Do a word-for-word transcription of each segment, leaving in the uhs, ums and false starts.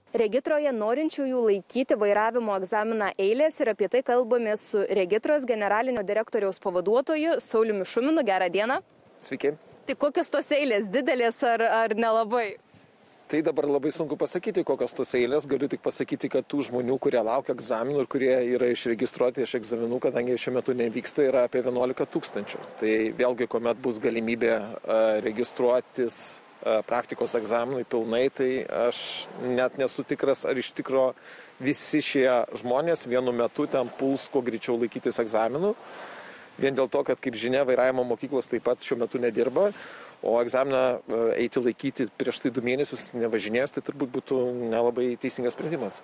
Regitroje norinčiųjų laikyti vairavimo egzaminą eilės ir apie tai kalbame su Regitros generalinio direktoriaus pavaduotoju Sauliumi Šuminu. Gerą dieną. Sveiki. Tai kokios tos eilės, didelės ar, ar nelabai? Tai dabar labai sunku pasakyti, kokios tos eilės. Galiu tik pasakyti, kad tų žmonių, kurie laukia egzaminų ir kurie yra išregistruoti iš egzaminų, kadangi šiuo metu nevyksta, yra apie vienuolika tūkstančių. Tai vėlgi, kuomet bus galimybė registruotis praktikos egzaminui pilnai, tai aš net nesu tikras, ar iš tikro visi šie žmonės vienu metu ten puls kuo greičiau laikytis egzaminų. Vien dėl to, kad, kaip žinia, vairavimo mokyklos taip pat šiuo metu nedirba, o egzaminą eiti laikyti prieš tai du mėnesius nevažinės, tai turbūt būtų nelabai teisingas sprendimas.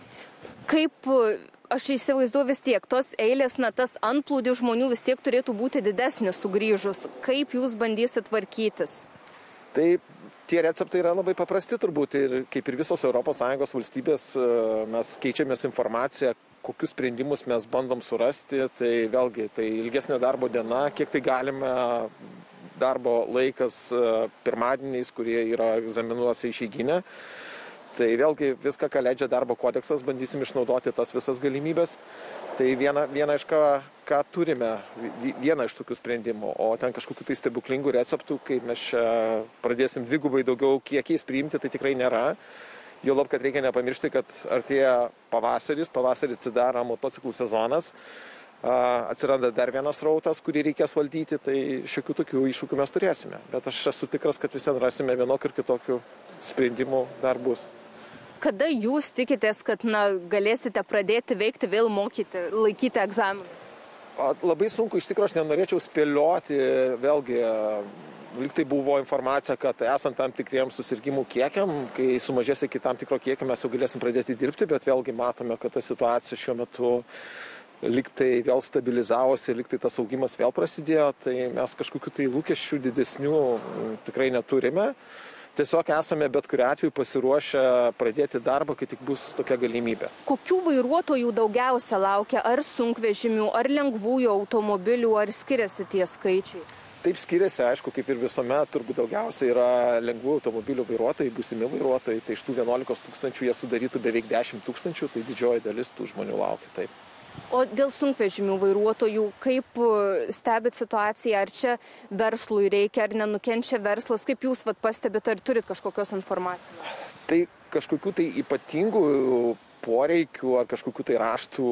Kaip aš įsivaizduoju, vis tiek tos eilės, na, tas antplūdis žmonių vis tiek turėtų būti didesnis sugrįžus. Kaip jūs bandysit tvarkytis? Tai tie receptai yra labai paprasti turbūt ir kaip ir visos Europos Sąjungos valstybės mes keičiamės informaciją, kokius sprendimus mes bandom surasti. Tai vėlgi, tai ilgesnė darbo diena, kiek tai galime darbo laikas pirmadieniais, kurie yra egzaminuose išeiginė. Tai vėlgi viską, ką leidžia darbo kodeksas, bandysim išnaudoti tas visas galimybės. Tai viena, viena iš ką, ką turime, viena iš tokių sprendimų, o ten kažkokių tai stebuklingų receptų, kai mes čia pradėsim dvigubai daugiau kiekiais priimti, tai tikrai nėra. Juolab, kad reikia nepamiršti, kad artėja pavasaris, pavasaris atsidaro motociklų sezonas, atsiranda dar vienas rautas, kurį reikės valdyti, tai šiokių tokių iššūkių mes turėsime. Bet aš esu tikras, kad visi rasime vienokį ir kitokių sprendimų dar bus. Kada jūs tikitės, kad na, galėsite pradėti veikti, vėl mokyti, laikyti egzaminus? Labai sunku, iš tikrųjų aš nenorėčiau spėlioti, vėlgi, lyg tai buvo informacija, kad esant tam tikriems susirgimų kiekiam, kai sumažės iki tam tikro kiekio, mes jau galėsim pradėti dirbti, bet vėlgi matome, kad ta situacija šiuo metu lyg tai vėl stabilizavosi, lyg tai tas augimas vėl prasidėjo, tai mes kažkokių tai lūkesčių didesnių tikrai neturime. Tiesiog esame bet kuriuo atveju pasiruošę pradėti darbą, kai tik bus tokia galimybė. Kokių vairuotojų daugiausia laukia? Ar sunkvežimių, ar lengvųjų automobilių, ar skiriasi tie skaičiai? Taip skiriasi, aišku, kaip ir visuomet, turbūt daugiausia yra lengvųjų automobilių vairuotojai, būsimi vairuotojai, tai iš tų vienuolikos tūkstančių jie sudarytų beveik dešimt tūkstančių, tai didžioji dalis tų žmonių laukia taip. O dėl sunkvežimių vairuotojų, kaip stebit situaciją, ar čia verslui reikia, ar nenukenčia verslas, kaip jūs vat, pastebit, ar turit kažkokios informacijos? Tai kažkokių tai ypatingų poreikių ar kažkokių tai raštų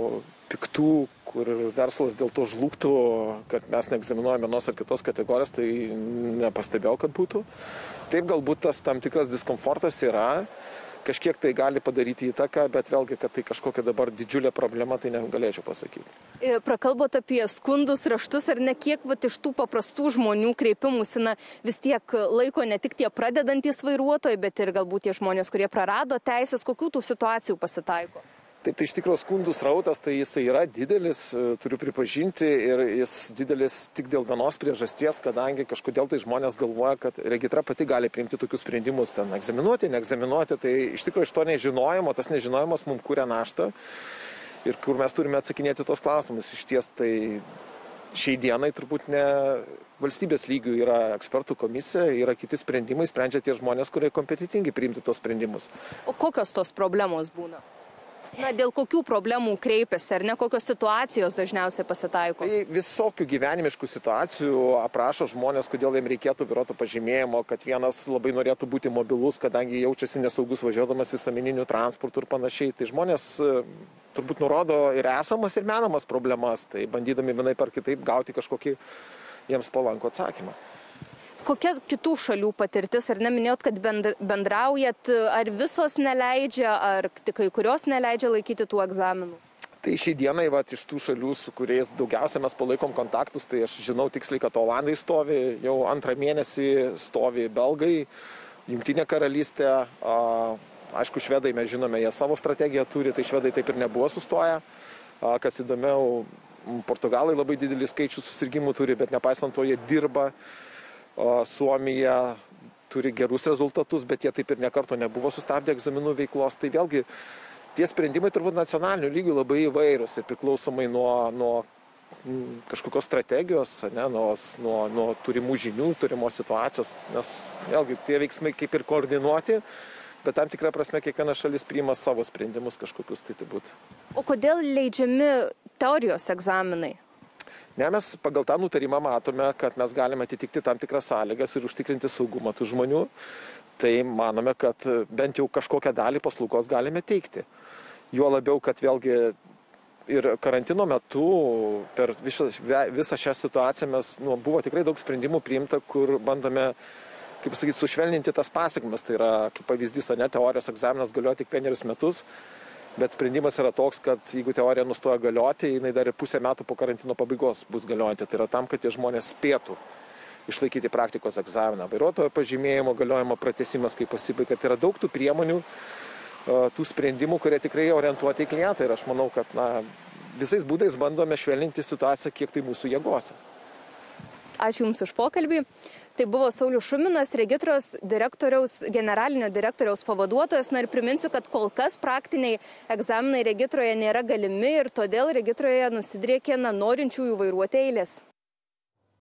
piktų, kur verslas dėl to žlugtų, kad mes neegzaminuojame vienos ar kitos kategorijos, tai nepastebėjau, kad būtų. Taip, galbūt tas tam tikras diskomfortas yra. Kažkiek tai gali padaryti įtaką, bet vėlgi, kad tai kažkokia dabar didžiulė problema, tai negalėčiau pasakyti. Prakalbot apie skundus, raštus, ar ne kiek vat, iš tų paprastų žmonių kreipimusi, na, vis tiek laiko ne tik tie pradedantys vairuotojai, bet ir galbūt tie žmonės, kurie prarado teisės, kokių tų situacijų pasitaiko? Taip, tai iš tikrųjų skundų srautas, tai jisai yra didelis, turiu pripažinti, ir jis didelis tik dėl vienos priežasties, kadangi kažkodėl tai žmonės galvoja, kad Regitra pati gali priimti tokius sprendimus, ten egzaminuoti, neegzaminuoti, tai iš tikrųjų iš to nežinojimo, tas nežinojimas mums kūrė naštą ir kur mes turime atsakinėti tos klausimus. Iš ties tai šiai dienai turbūt ne valstybės lygių yra ekspertų komisija, yra kiti sprendimai, sprendžia tie žmonės, kurie kompetitingi priimti tos sprendimus. O kokios tos problemos būna? Na, dėl kokių problemų kreipiasi, ar ne, kokios situacijos dažniausiai pasitaiko? Tai visokių gyvenimiškų situacijų aprašo žmonės, kodėl jiems reikėtų vairuotojo pažymėjimo, kad vienas labai norėtų būti mobilus, kadangi jaučiasi nesaugus važiuodamas visuomeniniu transportu ir panašiai. Tai žmonės turbūt nurodo ir esamas, ir menamas problemas, tai bandydami vienai par kitaip gauti kažkokį jiems palankų atsakymą. Kokia kitų šalių patirtis, ar neminėjot, kad bendraujat, ar visos neleidžia, ar tik kai kurios neleidžia laikyti tų egzaminų? Tai šiai dienai, va, iš tų šalių, su kuriais daugiausia mes palaikom kontaktus, tai aš žinau tiksliai, kad Olandai stovi, jau antrą mėnesį stovi Belgai, Jungtinė karalystė, a, aišku, švedai, mes žinome, jie savo strategiją turi, tai švedai taip ir nebuvo sustoję. A, kas įdomiau, Portugalai labai didelį skaičių susirgimų turi, bet nepaisant to jie dirba. Suomija turi gerus rezultatus, bet jie taip ir nekarto nebuvo sustabdę egzaminų veiklos. Tai vėlgi tie sprendimai turbūt nacionalinių lygių labai įvairūs ir priklausomai nuo, nuo kažkokios strategijos, ne, nuo, nuo, nuo turimų žinių, turimos situacijos. Nes vėlgi tie veiksmai kaip ir koordinuoti, bet tam tikrą prasme kiekviena šalis priima savo sprendimus kažkokius tai turbūt. O kodėl leidžiami teorijos egzaminai? Ne, mes pagal tą nutarimą matome, kad mes galime atitikti tam tikras sąlygas ir užtikrinti saugumą tų žmonių. Tai manome, kad bent jau kažkokią dalį paslaugos galime teikti. Juo labiau, kad vėlgi ir karantino metu per visą, visą šią situaciją mes, nu, buvo tikrai daug sprendimų priimta, kur bandome, kaip sakyti, sušvelninti tas pasekmes. Tai yra, kaip pavyzdys, ne, teorijos egzaminas galioja tik vienerius metus, bet sprendimas yra toks, kad jeigu teorija nustoja galioti, jinai dar ir pusę metų po karantino pabaigos bus galiojanti. Tai yra tam, kad tie žmonės spėtų išlaikyti praktikos egzaminą. Vairuotojo pažymėjimo galiojimo pratęsimas, kaip pasibaigia. Tai yra daug tų priemonių, tų sprendimų, kurie tikrai orientuoti į klientą. Ir aš manau, kad na, visais būdais bandome švelninti situaciją, kiek tai mūsų jėgose. Ačiū Jums už pokalbį. Tai buvo Saulius Šuminas, regitros direktoriaus, generalinio direktoriaus pavaduotojas. Na ir priminsiu, kad kol kas praktiniai egzaminai regitroje nėra galimi ir todėl regitroje nusidriekė na, norinčiųjų vairuoti eilės.